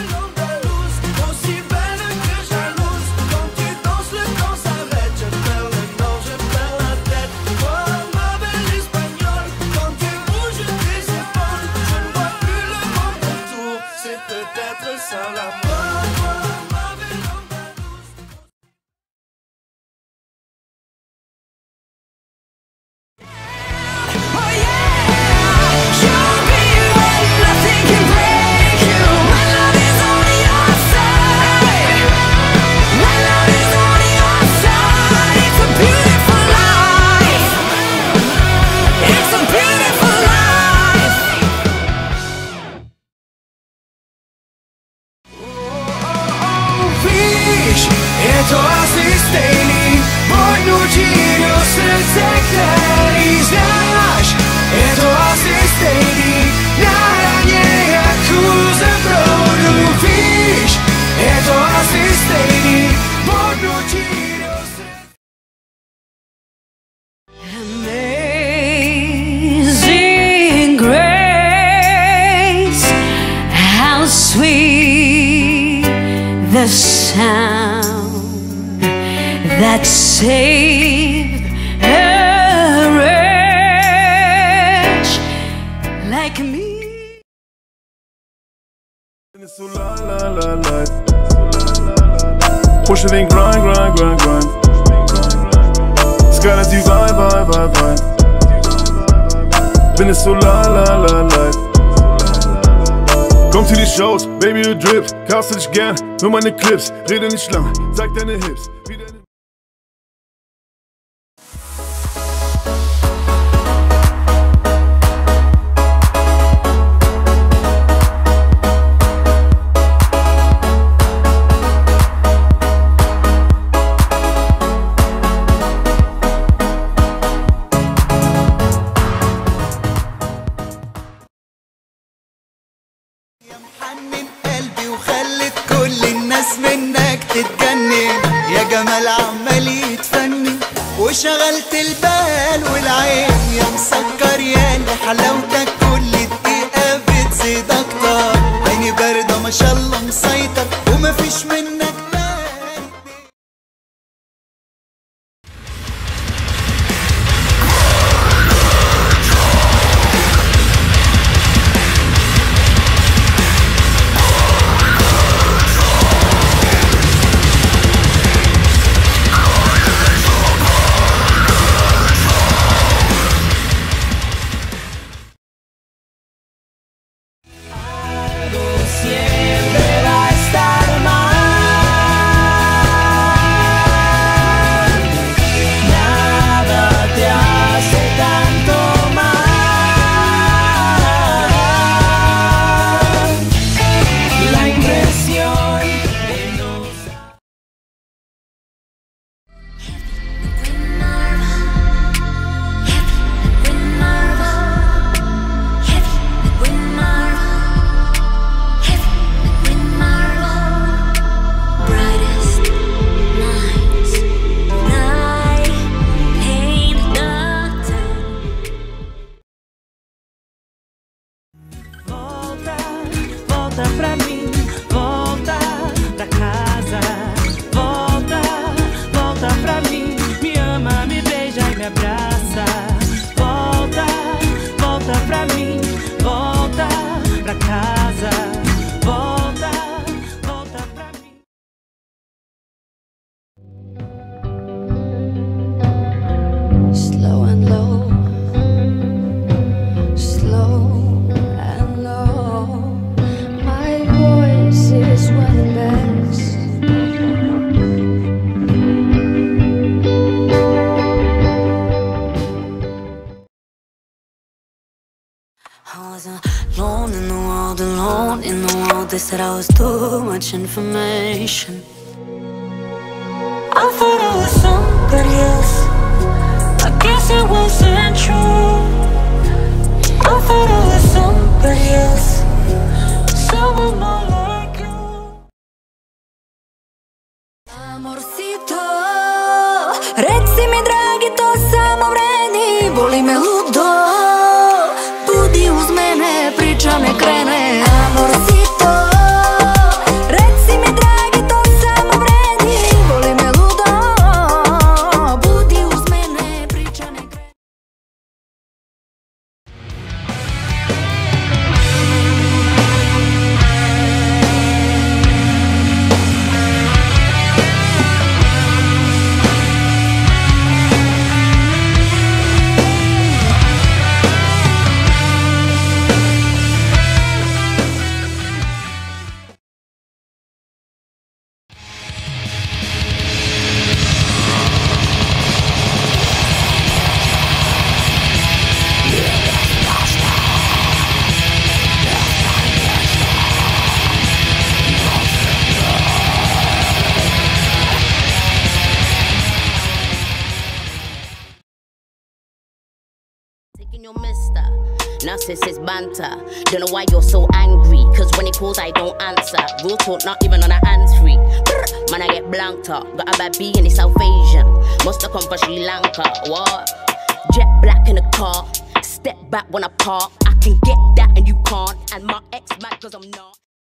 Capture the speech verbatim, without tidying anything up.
Amazing grace, how sweet the sound that saved a wretch like me. So la la la life. Push it and grind, grind, grind, grind. Skyline die Vibe, Vibe, Vibe, Vibe. Bin es so la la la life. Komm zu die Shows, Baby du drippst. Caste dich gern, nur meine Clips. Rede nicht lang, zeig deine Hips. Wie deine محنن قلبي وخلت كل الناس منك تتجنن، يا جمال عمال يتفنن وشغلت البال والعين، يا مسكر يا اللي حلاوتك كل دقيقة بتزيد أكتر، عيني باردة ما شاء الله مسيطر ومفيش منك pra mim, volta pra casa, volta, volta pra mim, me ama, me beija e me abraça, volta, volta pra mim, volta pra casa, volta, volta pra mim. Slow and low, slow and low. Is one best. I was alone in the world, alone in the world. They said I was too much information. I thought I was somebody else. I guess it wasn't true. I thought I was somebody else, someone more like you. Amorcito, reci mi dragi, to samo vredi, boli me ludo. Budi uz mene, priča ne krene. Amorcito, this is banter. Don't know why you're so angry, cause when he calls I don't answer. Real talk, not even on a hands free. Man, I get blanked up. Got a bad B in the South Asian. Must have come from Sri Lanka. What? Jet black in the car. Step back when I park. I can get that and you can't. And my ex mad cause I'm not.